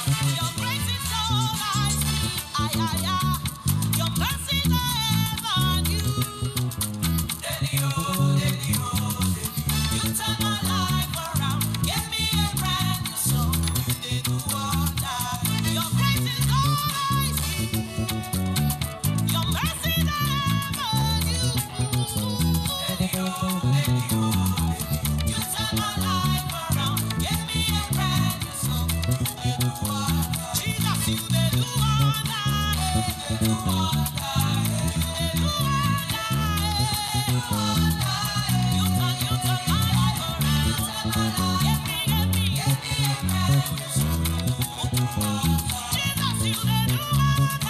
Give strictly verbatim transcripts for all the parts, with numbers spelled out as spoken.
Your grace is all I see. Ay, ay, ay. Your mercy never knew. Daddy, oh, daddy, oh, daddy. You turn my life around. Give me a brand new song. You did do wonder. Your grace is all I see. Your mercy never knew. Daddy, oh, daddy, oh, daddy. You turn my life around. Give me a brand new song. You did do wonder. Jesus, you did do wonder. You did do wonder. You did do wonder. You turn, you turn my life around. Give me, give me, give me a brand new song. Jesus, you did do wonder.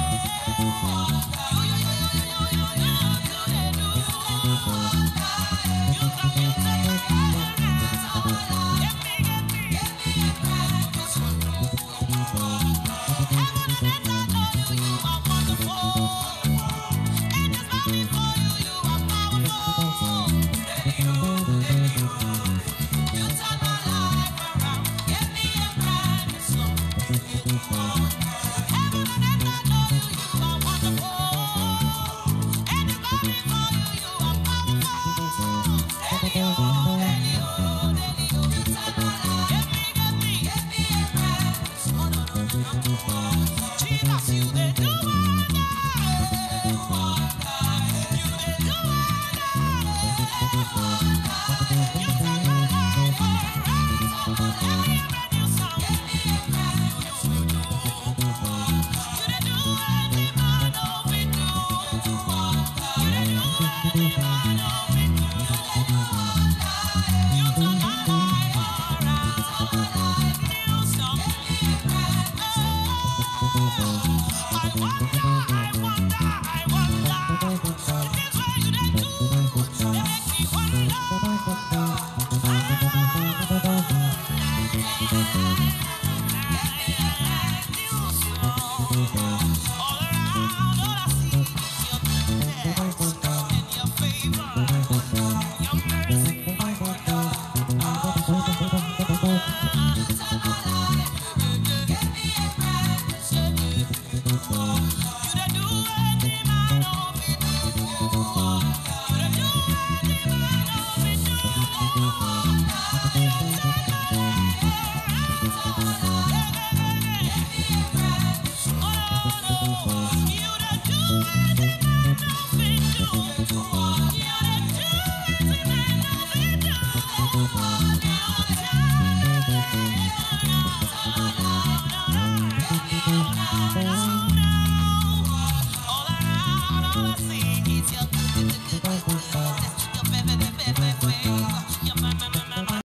You, you, you, you, you, you, you, you did do wonder. You turn, you turn my life around. Give me, give me, give me a brand new song. Heaven and earth adore you, you are wonderful. Angels bow before you, you are powerful. Daddy, oh, daddy, oh, you turn my life around. Give me a brand new song. You do wonder. Heaven and earth adore you, you are wonderful. Angels bow before you, you are powerful. Daddy, oh, daddy, oh, daddy, oh, you turn my life. Give me, give me, give me a brand new song. No, no, no, you do wonder. Jesus, you did do wonder. You did do wonder. You did do wonder. You turn my life around. Give me a brand new song. You do, you do. You did do anything I know we do. You did do anything I know we do. You turn my life around. New song. I wonder, I wonder, I wonder. This way you did do. They make me wonder. New song. All around, all I see is your goodness and your favor, your mercy. All I see is your good, good, good, good, good, good, good, good, good, good, good, good, good, good,